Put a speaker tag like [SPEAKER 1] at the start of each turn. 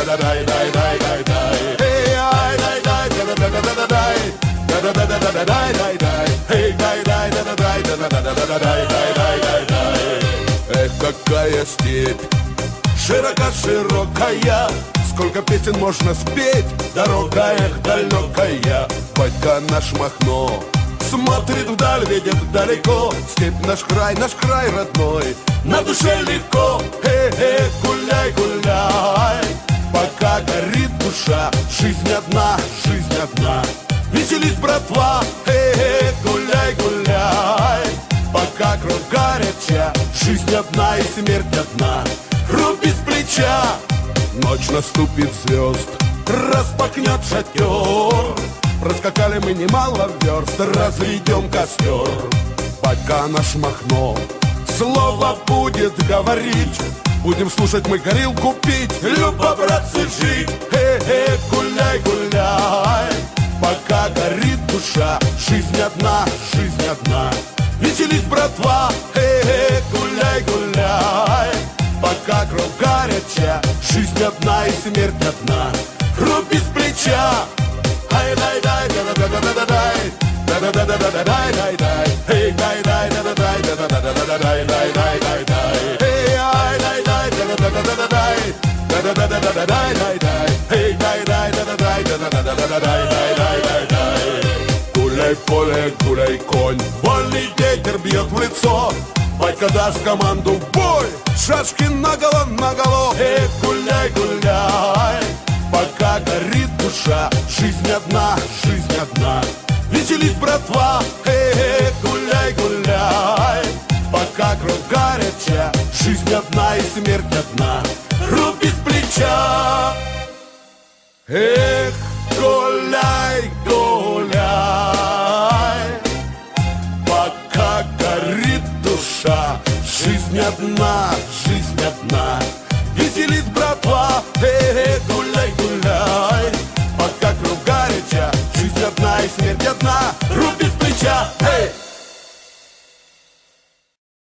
[SPEAKER 1] Эх, какая степь широка-широкая, сколько песен можно спеть, дорога, эх, далекая. Батько наш Махно смотрит вдаль, видит далеко, степь наш край родной, на душе легко. Эх, гуляй, гуляй, пока горит душа, жизнь одна, веселись, братва. Эх, гуляй, гуляй, пока кровь горяча, жизнь одна и смерть одна, руби с плеча. Ночь наступит звезд, распахнет шатер, проскакали мы немало верст, разведем костер. Батько наш Махно слово будет говорить, будем слушать мы, горилку пить, любо, братцы, жить. Эх, гуляй, гуляй, пока горит душа, жизнь одна, веселись, братва. Эх, гуляй, гуляй, пока кровь горяча, жизнь одна и смерть одна, руби с плеча. Ай-дай-дай, да-да-да-да-да-дай, да-да-да-да-да-дай-дай-дай, эй, дай-дай, да-да-дай, да-да-да-да-дай-дай-дай-дай, эй, ай-дай-дай, да-да-да-да-да-дай, да-да-да-да-да-дай-дай-дай, эй, дай-дай, да-да-дай, да-да-да-да-да-дай-дай-дай. Гуляй поле, гуляй конь, вольный ветер бьет в лицо, батько даст команду в бой, шашки наголо. Эх, гуляй, гуляй, пока горит душа, жизнь одна, веселись, братва. Эх, гуляй, гуляй, пока кровь горяча, жизнь одна и смерть одна, руби с плеча. Эх, гуляй, гуляй, пока горит душа, жизнь одна,